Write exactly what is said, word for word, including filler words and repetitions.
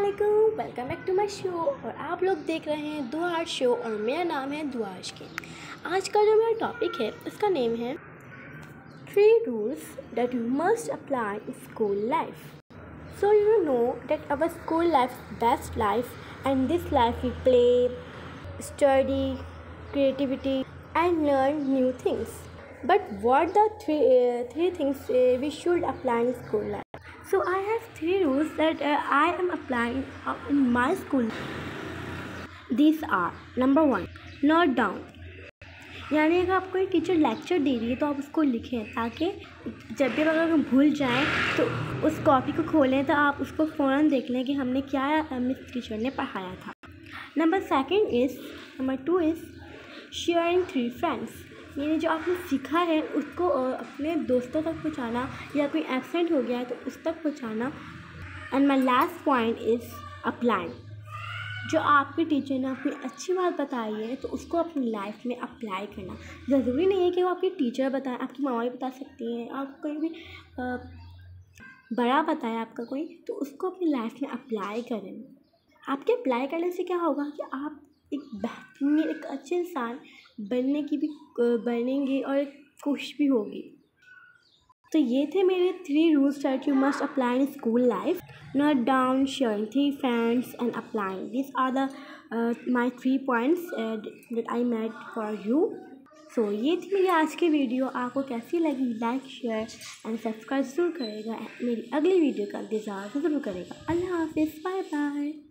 अस्सलामुअलैकुम, welcome back to my show. और आप लोग देख रहे हैं दुआर शो और मेरा नाम है दुआ आशिकीन। आज का जो मेरा टॉपिक है उसका नेम है three rules that you must apply in school life. So you know that our school life best life and this life we play, study, creativity and learn new things. But what the three uh, three things uh, we should apply in school life? So I have three rules that uh, I am applying uh, in my school. These are: number one, note down. यानी अगर आपको एक teacher lecture दे रही है तो आप उसको लिखें, ताकि जब भी अगर हम भूल जाएं तो उस कॉपी को खोलें तो आप उसको फ़ौरन देख लें कि हमने क्या मिस टीचर ने पढ़ाया था। Number second is number two is sharing three friends. यानी जो आपने सीखा है उसको अपने दोस्तों तक पहुंचाना, या कोई एब्सेंट हो गया है तो उस तक पहुंचाना। And my last point is applying. जो आपके टीचर ने आपको अच्छी बात बताई है तो उसको अपनी लाइफ में अप्लाई करना। ज़रूरी नहीं है कि वो आपकी टीचर बताएं, आपकी माँ भी बता सकती हैं, आपको कोई भी आ, बड़ा बताए आपका कोई, तो उसको अपनी लाइफ में अप्लाई करें। आपके अप्लाई करने से क्या होगा कि आप एक बेहतरीन, एक अच्छे इंसान बनने की भी बनेंगे और एक कोशिश भी होगी। तो ये थे मेरे three rules that you must apply in school life. Note down, sharing three friends and applying. This are the my three points that I made for you. So ये थी मेरी आज की वीडियो। आपको कैसी लगी? लाइक, शेयर एंड सब्सक्राइब ज़रूर करेगा। मेरी अगली वीडियो का इंतज़ार ज़रूर करेगा। अल्लाह हाफिज़, बाय बाय।